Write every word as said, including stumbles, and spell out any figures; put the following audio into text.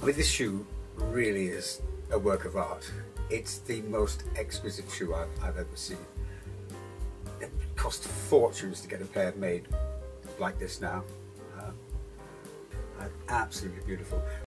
mean, this shoe really is a work of art. It's the most exquisite shoe I've, I've ever seen. It cost fortunes to get a pair made like this now. Uh, absolutely beautiful.